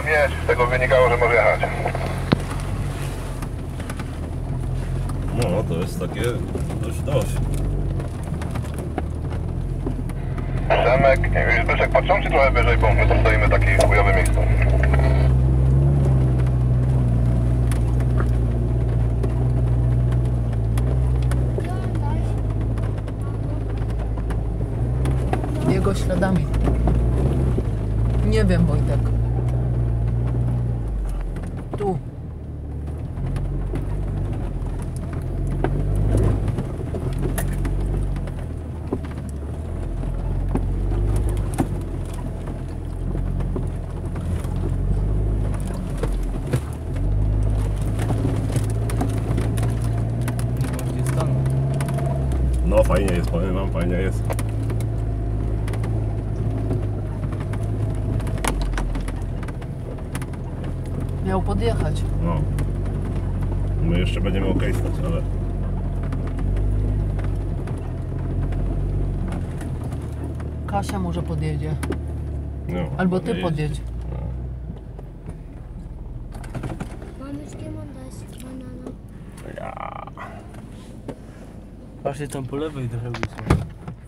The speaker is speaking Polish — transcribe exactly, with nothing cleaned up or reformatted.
tam jest, z tego wynikało, że może jechać. No, to jest takie dość, dość. Przemek, Zbyszek, patrzący trochę wyżej, bo my tu stoimy w takim chujowym miejscu. Jego śladami. Nie wiem, Wojtek. Tu. No fajnie jest, powiem wam, fajnie jest. Miał podjechać. No. My jeszcze będziemy ok stać, ale... Kasia może podjedzie. No, Albo ty nie podjedź. jeździ. No. Mameczkę mam dać banana. Ja. Właśnie tam po lewej drogi są.